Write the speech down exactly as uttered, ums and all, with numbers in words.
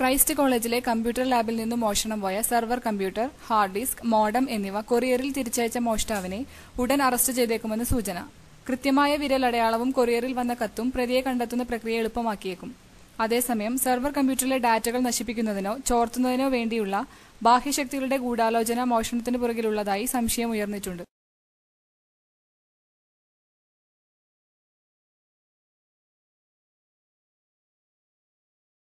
Christ കോളേജിലെ computer ലാബിൽ നിന്നും മോഷണം പോയ server computer, hard disk, modem എന്നിവ കൊറിയറിൽ തിരിച്ചയച്ച മോഷ്ടാവിനെ ഉടൻ അറസ്റ്റ് ചെയ്തേക്കുമെന്ന് സൂചന. കൃത്യമായ വിരലടയാളവും കൊറിയറിൽ വന്ന കത്തും പ്രതിയെ കണ്ടെത്തുന്ന പ്രക്രിയ എളുപ്പമാക്കിയേക്കും. അതേസമയം സെർവർ കമ്പ്യൂട്ടറിലെ ഡാറ്റകൾ നശിപ്പിക്കുന്നതിനോ ചോർത്തുന്നതിനോ വേണ്ടിയുള്ള ബാഹ്യശക്തികളുടെ ഗൂഢാലോചന മോഷണത്തിന് പുറകിലുള്ളതായി സംശയം ഉയർന്നിട്ടുണ്ട്.